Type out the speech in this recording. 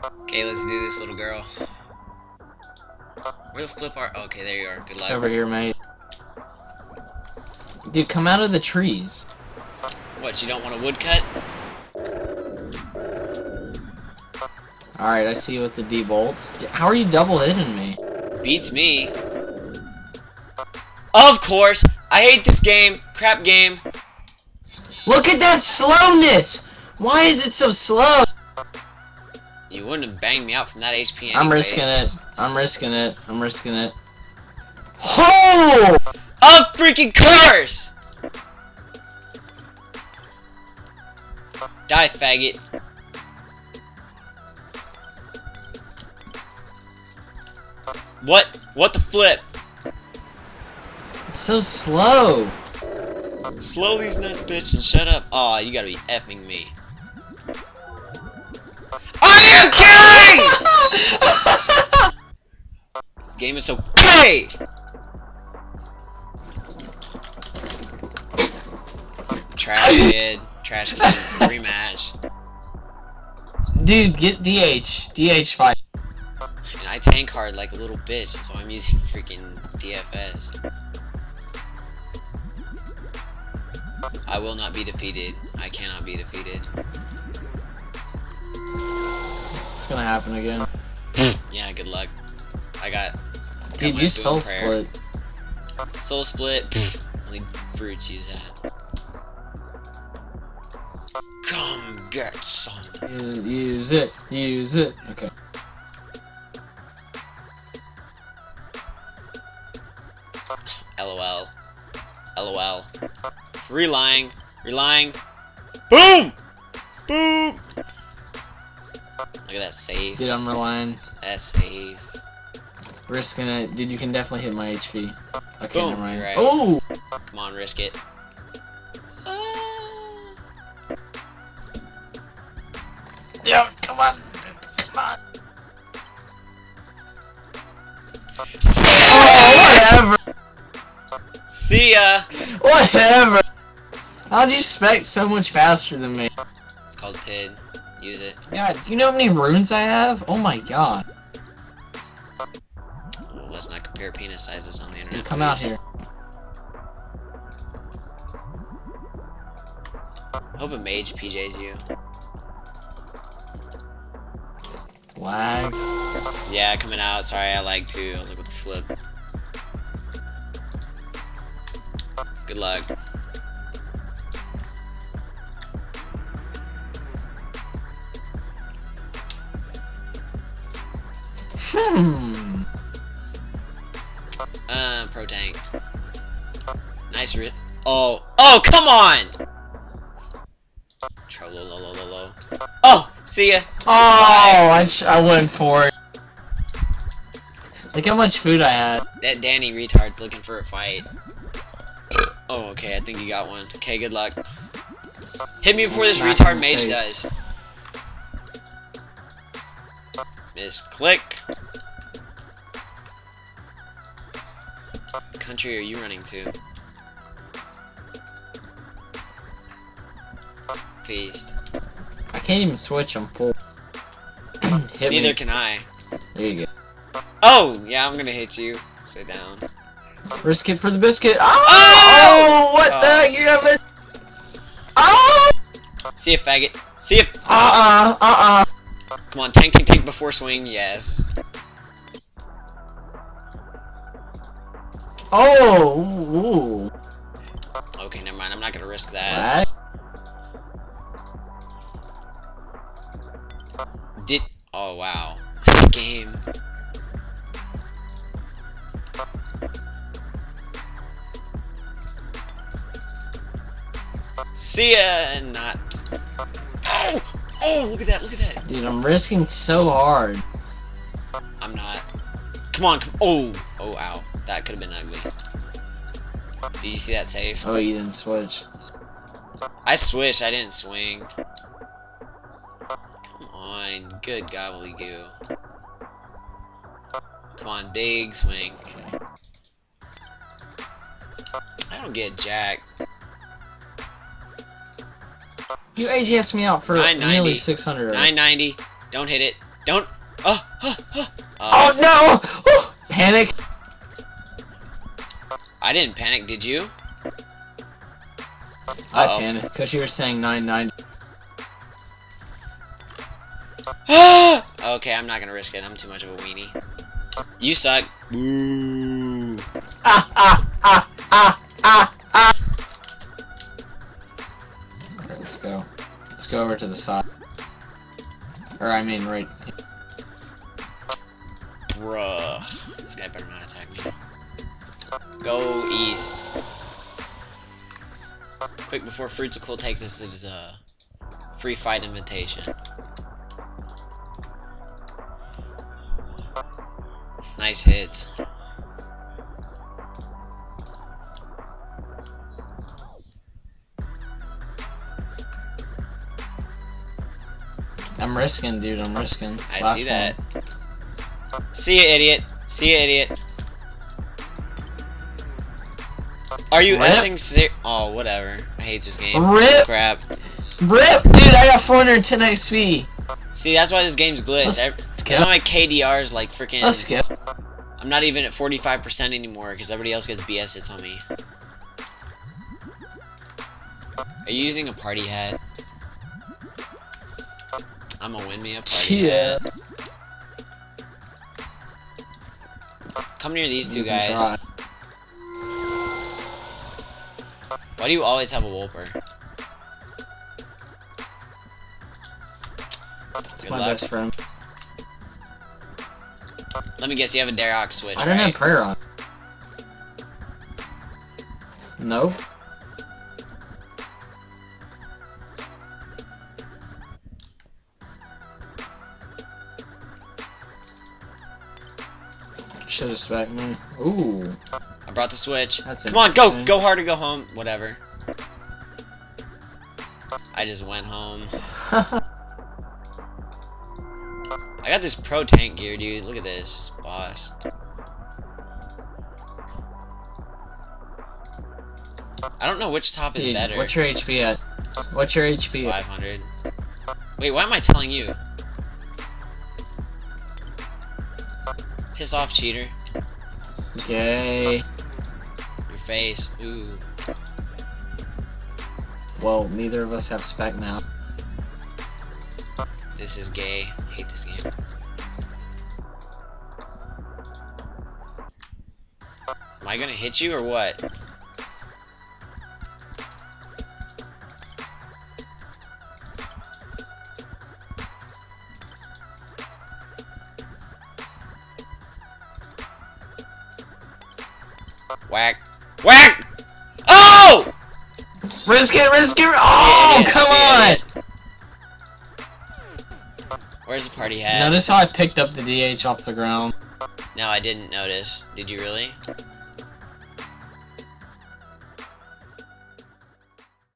Okay, let's do this, little girl. Where the flip are? Okay, there you are. Good luck. Over here, mate. Dude, come out of the trees. What, you don't want a woodcut? Alright, I see you with the D bolts. How are you double hitting me? Beats me. Of course! I hate this game. Crap game. Look at that slowness! Why is it so slow? You wouldn't have banged me out from that HP anyways. I'm risking it. I'm risking it. I'm risking it. Oh! Of freaking course! Die, faggot. What? What the flip? It's so slow. Slow these nuts, bitch, and shut up. Aw, you gotta be effing me. Are you kidding? This game is so gay! Trash kid. Trash kid. Rematch. Dude, get DH. DH fight. And I tank hard like a little bitch, so I'm using freaking DFS. I will not be defeated. I cannot be defeated. It's gonna happen again. Yeah, good luck. I got Dude, you soul split. Soul split. Only fruits use that. Come get some. Use it. Use it. Okay. LOL. LOL. Relying. Relying. Boom! Boom! Look at that save. Dude, I'm relying. That save. Risking it. Dude, you can definitely hit my HP. Okay, Boom, never mind. you're right. Oh! Come on, risk it. Yeah, come on. Come on. Oh, whatever. See ya! Whatever. How'd you spec so much faster than me? It's called PID. Use it. Yeah, do you know how many runes I have? Oh my god. Oh, let's not compare penis sizes on the internet. Dude, come out here. Hope a mage PJs you. Lag. Yeah, coming out. Sorry, I lagged too. I was like, what the flip? Good luck. Pro tank. Nice rit. Oh, come on! Trollololololo. Oh, see ya. Oh, I went for it. Look how much food I had. That Danny retard's looking for a fight. Oh, okay, I think he got one. Okay, good luck. Hit me before this retard mage does. Miss click. What country are you running to? Feast. I can't even switch, I'm full. Hit Neither me. can I. There you go. Oh, yeah, I'm gonna hit you. Sit down. Risk it for the biscuit. Oh! Oh! What the heck? You have it? Oh! See ya, faggot. See ya. Come on, tank, tank, tank before swing. Yes. Oh! Ooh. Okay, never mind. I'm not gonna risk that. Lag? Oh, wow. This game. See ya, not. Oh! Oh, look at that, look at that. Dude, I'm risking so hard. I'm not. Come on, oh! Oh, ow. That could have been ugly. Did you see that save? Oh, you didn't switch. I switched, I didn't swing. Come on, good gobbledygoo. Come on, big swing. Okay. I don't get jack. You AGS me out for 990. nearly 600. 990. Don't hit it. Don't. Oh no! Panic. I didn't panic. Did you? I panicked because you were saying 990. Okay, I'm not gonna risk it. I'm too much of a weenie. You suck. Boo. Alright, let's go. Let's go over to the side. Or I mean, right. Bruh. This guy better not attack me. Go east. Quick before Fruitical takes us his free fight invitation. Nice hits. I'm risking, dude. I'm risking. I Last see that. one. See ya, idiot. See ya, idiot. Are you effing serious? Oh, whatever. I hate this game. Rip! Crap. Rip! Dude, I got 410 XP. See, that's why this game's glitched. That's why my KDR's like freaking. Let's go. I'm not even at 45% anymore because everybody else gets BS hits on me. Are you using a party hat? I'm gonna win me a party hat. Come near these two guys. Why do you always have a Wolper? It's my best friend. Let me guess, you have a Darok switch, I don't right? have prayer on. No. Should have spec me. Ooh. I brought the switch. That's Come on, go! Go hard or go home. Whatever. I just went home. I got this pro tank gear, dude. Look at this. This boss. I don't know which top is Dude, better. what's your HP at? What's your HP at? 500. Wait, why am I telling you? Piss off, cheater. Gay. Your face. Ooh. Well, neither of us have spec now. This is gay. I hate this game. Am I gonna hit you or what? Whack. Whack! Oh! Risk it, risk it! Oh, come on! Where's the party hat? Notice how I picked up the DH off the ground? No, I didn't notice. Did you really?